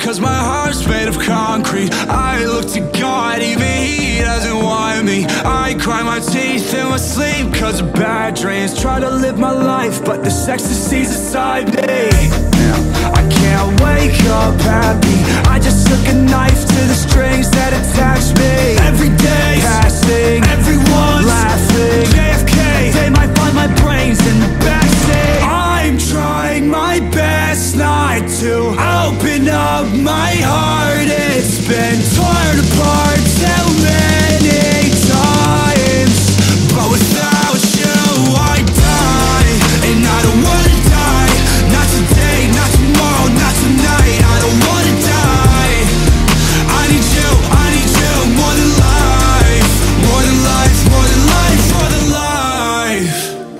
cause my heart's made of concrete. I look to God, even He doesn't want me. I grind my teeth in my sleep cause of bad dreams. Try to live my life, but this ecstasy's inside me. I can't wake up happy. I just took a knife to the strings that attach me. Every day passing, everyone's laughing. J.F.K, they might find my brains in the backseat. I'm trying my best not to open up my heart. It's been torn apart too many times, but without you I die, and I don't wanna die. Not today, not tomorrow, not tonight. I don't wanna die. I need you more than life. More than life, more than life, more than life.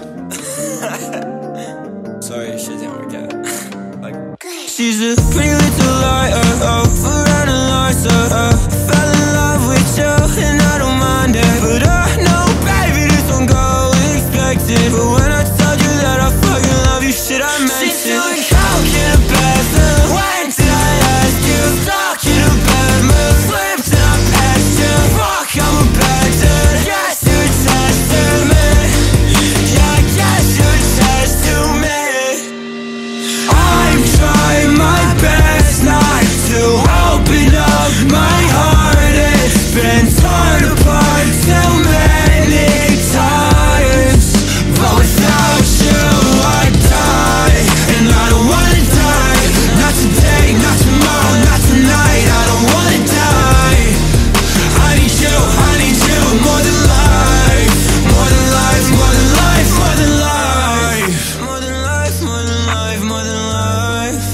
Sorry, shit didn't work out. She's a pretty little liar, around a liar. Fell in love with you and I don't mind it, but I know, baby, this won't go expected. But when I told you that I fucking love you, shit, I meant it. She's doing coke in a bathroom. When did I ask you? Stuck in a bad mood. Slipped and I passed you. Fuck, I'm a bad dude. Yes, you're attached to me. Yeah, yes, you're attached to me. I'm trying my best not to open up my heart. It's been torn apart too many times, but without you I die, and I don't wanna die. Not today, not tomorrow, not tonight. I don't wanna die. I need you more than life. More than life, more than life, more than life. More than life, more than life, more than life.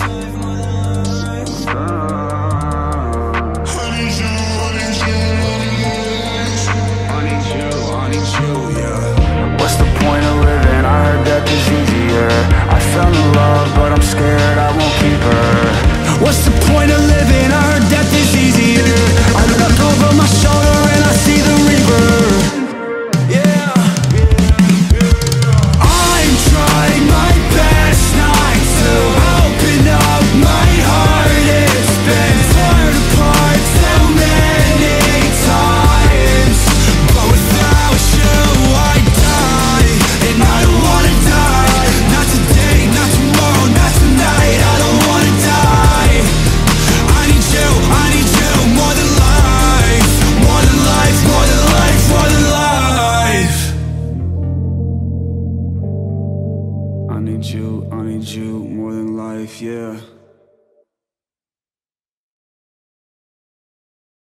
What's the point of living? I heard death is easier. I fell in love, but I'm scared I won't keep her. What's the point of living? I heard death is easier. I look over my shoulder and I see the river. Yeah. I'm trying my best not to open up my heart. It's been torn apart too many times, but without you I die, and I don't wanna die. Not today, not tomorrow, not tonight. I don't wanna die. I need you more than life. More than life, more than life, more than life. I need you more than life, yeah.